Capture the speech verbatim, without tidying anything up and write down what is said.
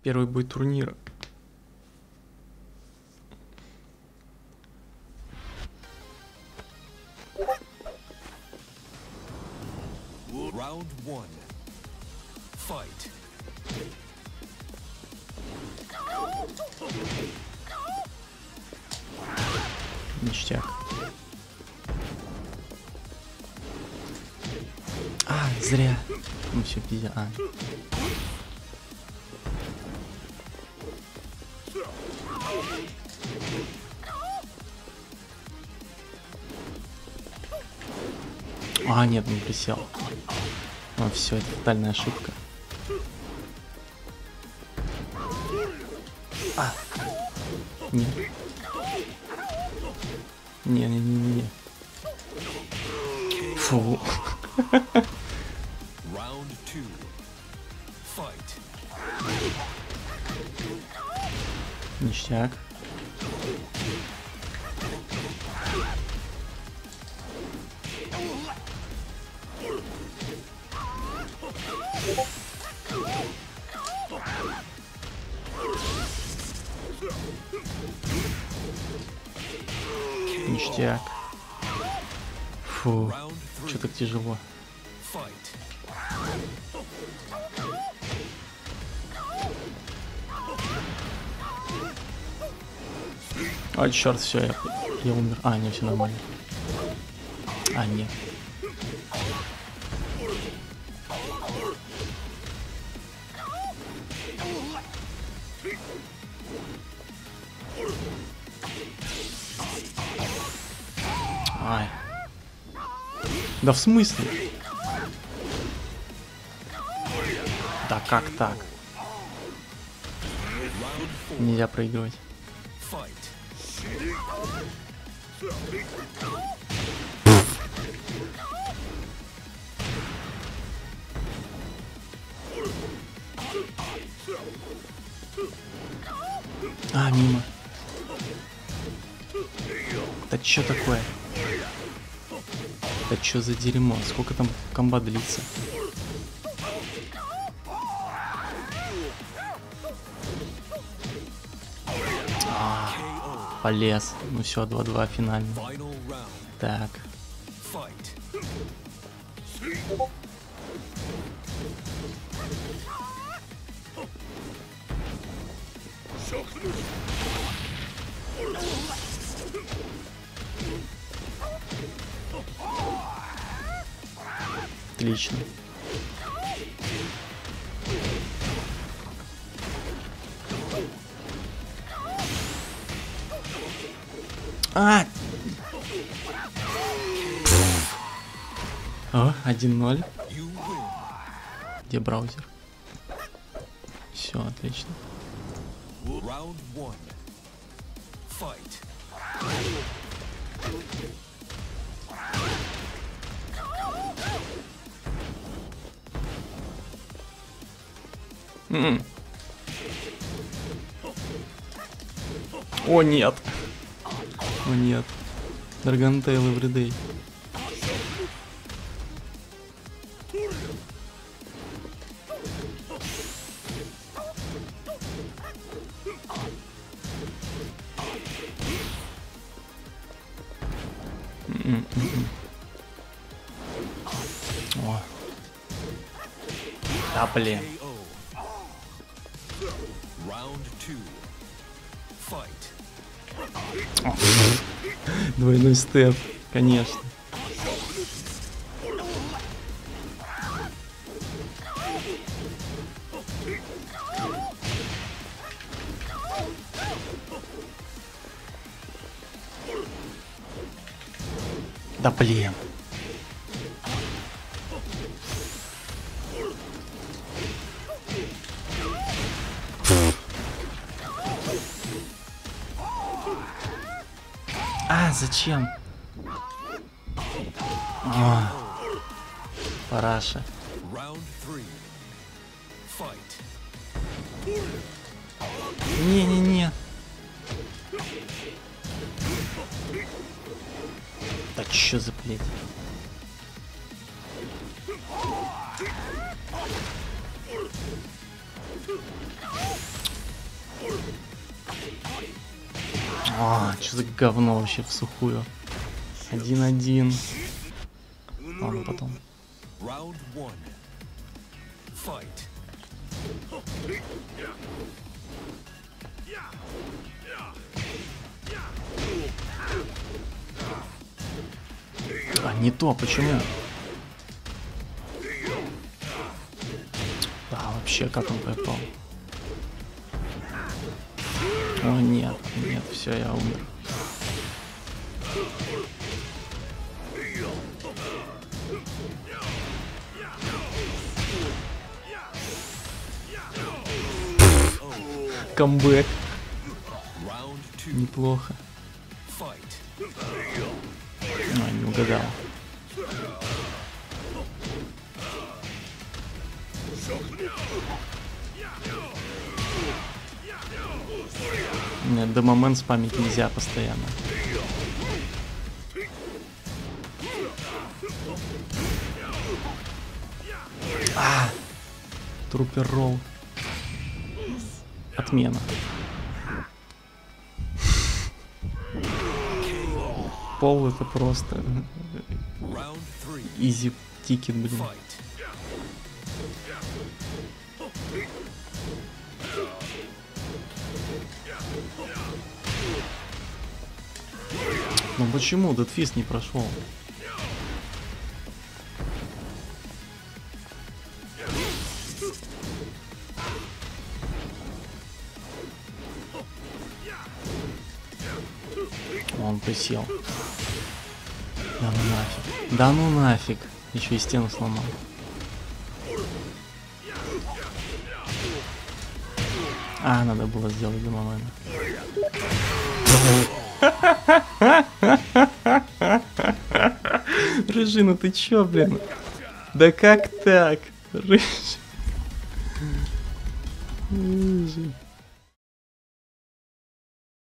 Первый бой турнира. Round one. Fight. Ништяк. А, зря. Ну все, пиздец. А. А, нет, не присел. Ну все, это тотальная ошибка. А. Нет. Не-не-не-не. Фу. Round two. Fight. Ништяк. Ништяк. Фу, что так тяжело. А, черт, все, я, я умер. А, не, все нормально. А, нет. Ай. Да в смысле? Да как так? Нельзя проигрывать. А, мимо. Да чё такое? Да чё за дерьмо? Сколько там комбат длится? А, полез. Ну все, два-два финально. Так. Отлично. А! О, один ноль. Где браузер? Все, отлично. М-м. О, нет. О, нет. Драгонтейл everyday. М-м-м. О. Да, блин. О. Двойной степ, конечно. Да блин. А, зачем? А, параша. Не-не-не. Да чё за блядь? А, что за говно вообще в сухую? Один-один. Ладно, потом. Round one. Fight. А, не то, почему? Да, вообще, как он попал? О, нет, нет, все, я умер. Камбэк. Round two. Неплохо. Fight. А, не угадал. Нет, до момент спамить нельзя постоянно. А! Трупер ролл. Отмена. Пол это просто Round three. изи тикет, блин. Fight. Ну почему Дедфист не прошел? Он присел. Да ну нафиг. Да ну нафиг. Еще и стену сломал. А, надо было сделать до момента. Рыжий, ну ты чё, блин? Да как так? Рыжий. Рыжий.